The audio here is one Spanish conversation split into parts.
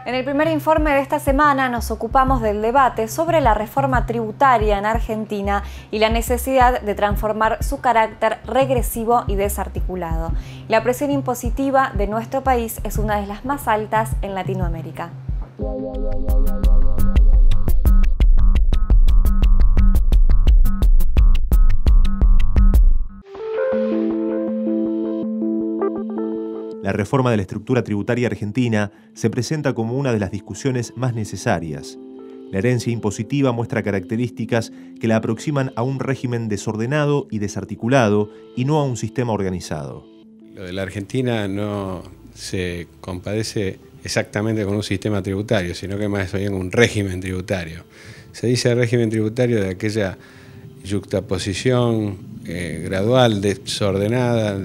En el primer informe de esta semana nos ocupamos del debate sobre la reforma tributaria en Argentina y la necesidad de transformar su carácter regresivo y desarticulado. La presión impositiva de nuestro país es una de las más altas en Latinoamérica. La reforma de la estructura tributaria argentina se presenta como una de las discusiones más necesarias. La herencia impositiva muestra características que la aproximan a un régimen desordenado y desarticulado y no a un sistema organizado. Lo de la Argentina no se compadece exactamente con un sistema tributario, sino que más bien un régimen tributario. Se dice régimen tributario de aquella yuxtaposición gradual, desordenada,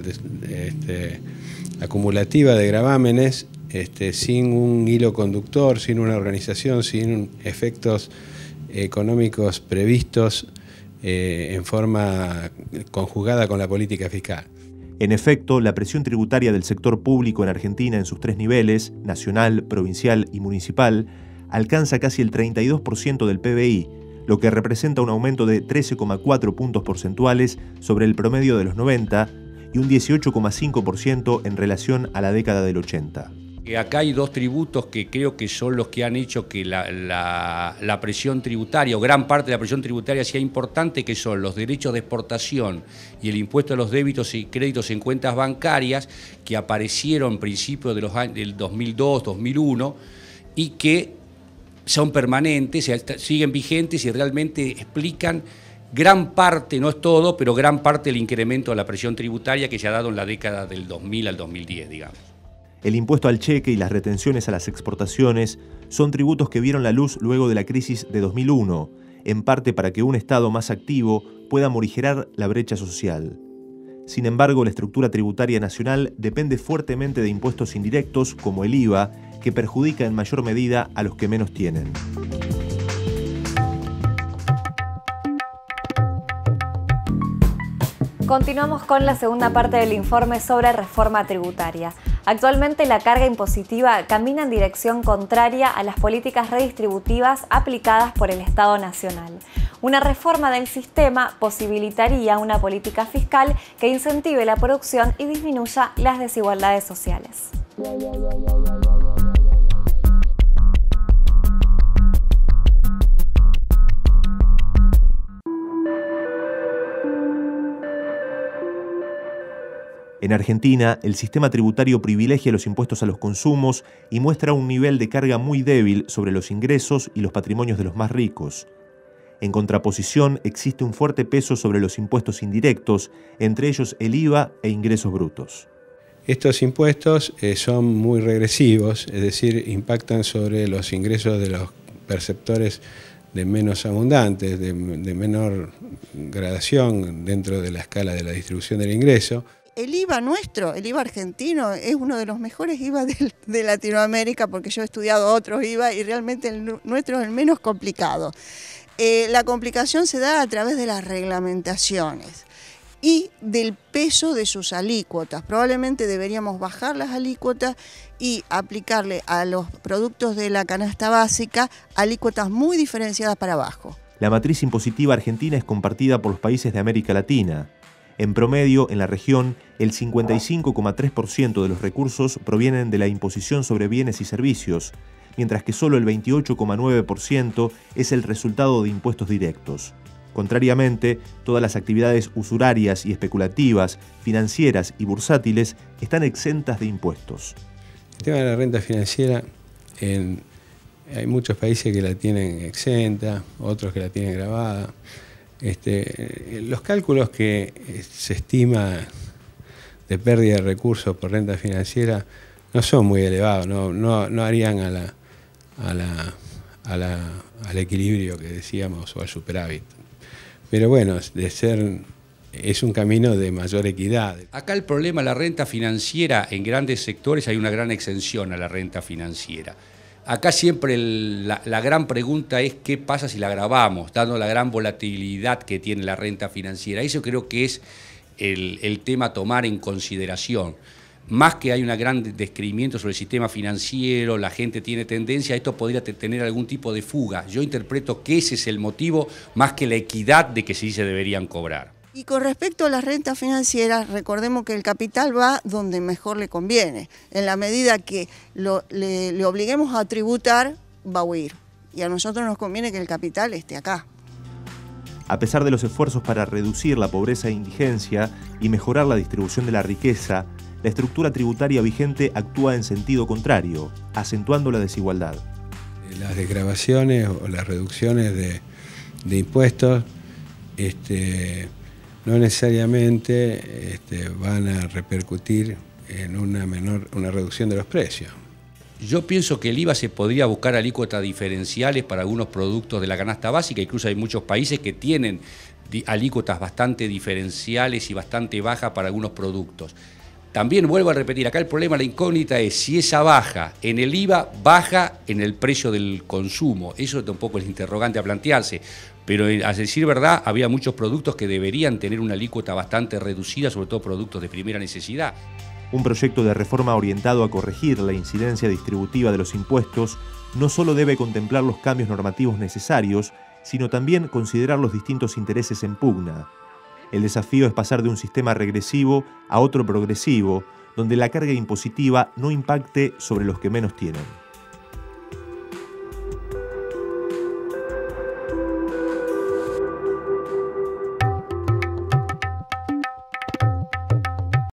acumulativa de gravámenes, sin un hilo conductor, sin una organización, sin efectos económicos previstos en forma conjugada con la política fiscal. En efecto, la presión tributaria del sector público en Argentina en sus tres niveles, nacional, provincial y municipal, alcanza casi el 32% del PBI, lo que representa un aumento de 13,4 puntos porcentuales sobre el promedio de los 90 y un 18,5% en relación a la década del 80. Acá hay dos tributos que creo que son los que han hecho que la presión tributaria, o gran parte de la presión tributaria, sea importante, que son los derechos de exportación y el impuesto a los débitos y créditos en cuentas bancarias, que aparecieron a principios del 2002, 2001, y que son permanentes, siguen vigentes y realmente explican gran parte, no es todo, pero gran parte del incremento de la presión tributaria que se ha dado en la década del 2000 al 2010, digamos. El impuesto al cheque y las retenciones a las exportaciones son tributos que vieron la luz luego de la crisis de 2001, en parte para que un Estado más activo pueda morigerar la brecha social. Sin embargo, la estructura tributaria nacional depende fuertemente de impuestos indirectos como el IVA, que perjudica en mayor medida a los que menos tienen. Continuamos con la segunda parte del informe sobre reforma tributaria. Actualmente la carga impositiva camina en dirección contraria a las políticas redistributivas aplicadas por el Estado Nacional. Una reforma del sistema posibilitaría una política fiscal que incentive la producción y disminuya las desigualdades sociales. En Argentina, el sistema tributario privilegia los impuestos a los consumos y muestra un nivel de carga muy débil sobre los ingresos y los patrimonios de los más ricos. En contraposición, existe un fuerte peso sobre los impuestos indirectos, entre ellos el IVA e ingresos brutos. Estos impuestos son muy regresivos, es decir, impactan sobre los ingresos de los perceptores de menos abundantes, de menor gradación dentro de la escala de la distribución del ingreso. El IVA nuestro, el IVA argentino, es uno de los mejores IVA de Latinoamérica, porque yo he estudiado otros IVA y realmente el nuestro es el menos complicado. La complicación se da a través de las reglamentaciones y del peso de sus alícuotas. Probablemente deberíamos bajar las alícuotas y aplicarle a los productos de la canasta básica alícuotas muy diferenciadas para abajo. La matriz impositiva argentina es compartida por los países de América Latina. En promedio, en la región, el 55,3% de los recursos provienen de la imposición sobre bienes y servicios, mientras que solo el 28,9% es el resultado de impuestos directos. Contrariamente, todas las actividades usurarias y especulativas, financieras y bursátiles están exentas de impuestos. El tema de la renta financiera, hay muchos países que la tienen exenta, otros que la tienen gravada. Los cálculos que se estima de pérdida de recursos por renta financiera no son muy elevados, no harían al equilibrio que decíamos o al superávit. Pero bueno, es un camino de mayor equidad. Acá el problema de la renta financiera, en grandes sectores hay una gran exención a la renta financiera. Acá siempre la gran pregunta es qué pasa si la gravamos, dando la gran volatilidad que tiene la renta financiera. Eso creo que es el tema a tomar en consideración. más que hay un gran descreimiento sobre el sistema financiero, la gente tiene tendencia, esto podría tener algún tipo de fuga. Yo interpreto que ese es el motivo, más que la equidad de que sí se deberían cobrar. Y con respecto a las rentas financieras, recordemos que el capital va donde mejor le conviene. En la medida que le obliguemos a tributar, va a huir. Y a nosotros nos conviene que el capital esté acá. A pesar de los esfuerzos para reducir la pobreza e indigencia y mejorar la distribución de la riqueza, la estructura tributaria vigente actúa en sentido contrario, acentuando la desigualdad. Las desgravaciones o las reducciones de impuestos no necesariamente van a repercutir en una reducción de los precios. Yo pienso que el IVA se podría buscar alícuotas diferenciales para algunos productos de la canasta básica, incluso hay muchos países que tienen alícuotas bastante diferenciales y bastante bajas para algunos productos. También vuelvo a repetir, acá el problema, la incógnita es si esa baja en el IVA baja en el precio del consumo. Eso tampoco es interrogante a plantearse, pero a decir verdad, había muchos productos que deberían tener una alícuota bastante reducida, sobre todo productos de primera necesidad. Un proyecto de reforma orientado a corregir la incidencia distributiva de los impuestos no solo debe contemplar los cambios normativos necesarios, sino también considerar los distintos intereses en pugna. El desafío es pasar de un sistema regresivo a otro progresivo, donde la carga impositiva no impacte sobre los que menos tienen.